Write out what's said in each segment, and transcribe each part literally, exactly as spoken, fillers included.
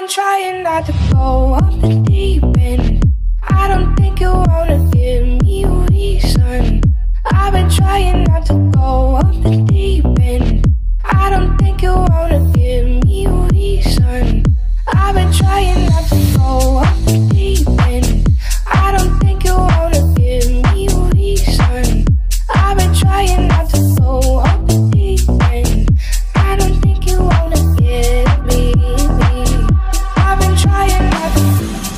trying not to go off the deep end. I don't think you wanna give me a reason. I've been trying not to go off the deep end. I don't think you wanna give me a reason. I've been trying not to go off the deep end. I don't think you wanna give me a reason. I've been trying not to go off the deep end. I don't think you wanna give me, me. I've been trying not to.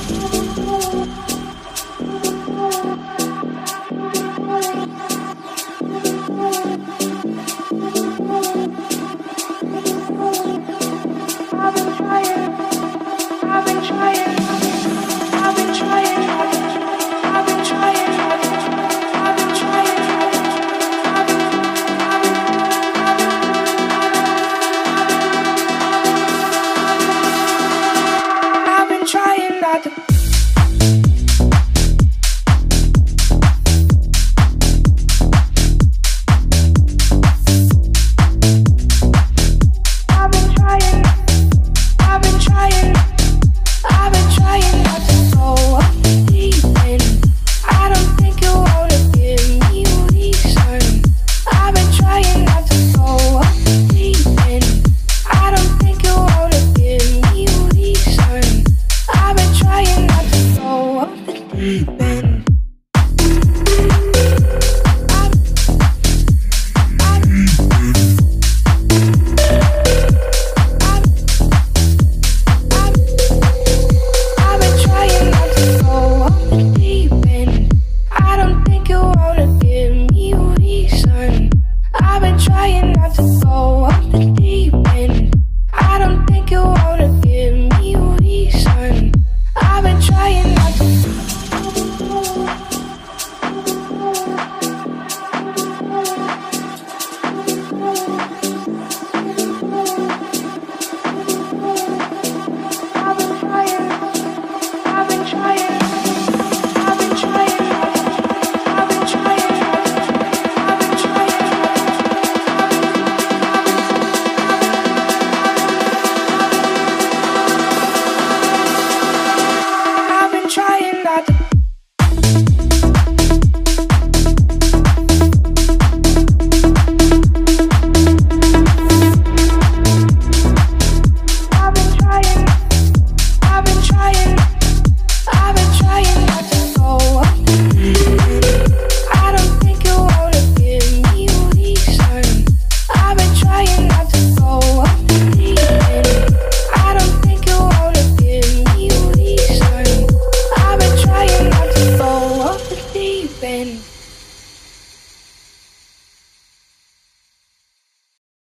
I've been trying, I've been trying, I've been trying, I've been trying, I've been trying, I've been, I've been trying not to. I've been trying not to go off the